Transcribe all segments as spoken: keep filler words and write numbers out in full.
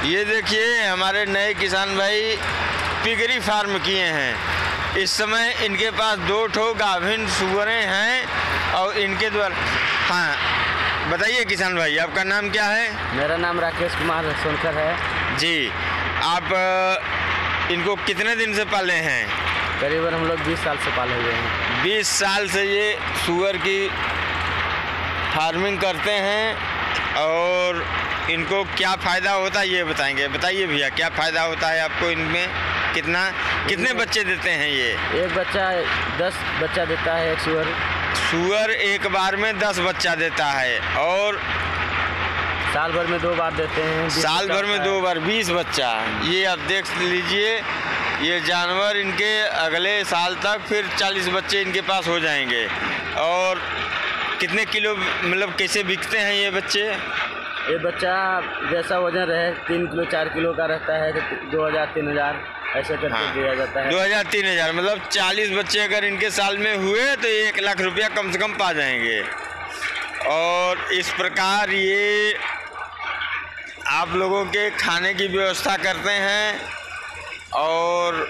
ये देखिए हमारे नए किसान भाई पिगरी फार्म किए हैं। इस समय इनके पास दो ठो गाभिन सूअरें हैं और इनके द्वारा। हाँ बताइए किसान भाई, आपका नाम क्या है? मेरा नाम राकेश कुमार सोनकर है जी। आप इनको कितने दिन से पाले हैं? करीबन हम लोग बीस साल से पाले हुए हैं। बीस साल से ये सूअर की फार्मिंग करते हैं और इनको क्या फ़ायदा होता है ये बताएंगे। बताइए भैया, क्या फ़ायदा होता है आपको इनमें? कितना कितने बच्चे देते हैं ये? एक बच्चा दस बच्चा देता है। एक सूअर सूअर एक बार में दस बच्चा देता है और साल भर में दो बार देते हैं। साल भर में दो बार बीस बच्चा। ये आप देख लीजिए, ये जानवर इनके अगले साल तक फिर चालीस बच्चे इनके पास हो जाएंगे। और कितने किलो मतलब कैसे बिकते हैं ये बच्चे? ये बच्चा जैसा वजन रहे तीन किलो चार किलो का रहता है तो दो हज़ार तीन हज़ार ऐसे करके हाँ। दिया जाता है। दो हज़ार तीन हज़ार मतलब चालीस बच्चे अगर इनके साल में हुए तो एक लाख रुपया कम से कम पा जाएंगे। और इस प्रकार ये आप लोगों के खाने की व्यवस्था करते हैं और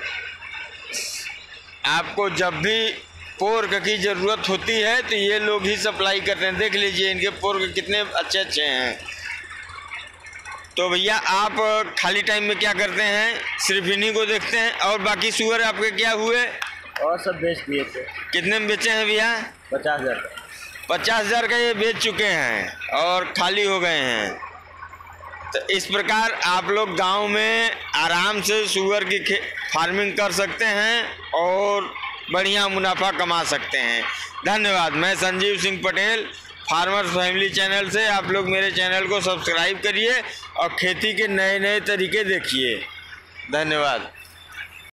आपको जब भी पोर्क की ज़रूरत होती है तो ये लोग ही सप्लाई करते हैं। देख लीजिए इनके पोर्क कितने अच्छे अच्छे हैं। तो भैया आप खाली टाइम में क्या करते हैं? सिर्फ इन्हीं को देखते हैं और बाकी सूअर आपके क्या हुए? और सब बेच दिए थे। कितने में बेचे हैं भैया? पचास हज़ार का। पचास हज़ार का ये बेच चुके हैं और खाली हो गए हैं। तो इस प्रकार आप लोग गांव में आराम से सूअर की फार्मिंग कर सकते हैं और बढ़िया मुनाफा कमा सकते हैं। धन्यवाद। मैं Sanjeev Singh Patel, farmers family channel से। आप लोग मेरे चैनल को सब्सक्राइब करिए और खेती के नए नए तरीके देखिए। धन्यवाद।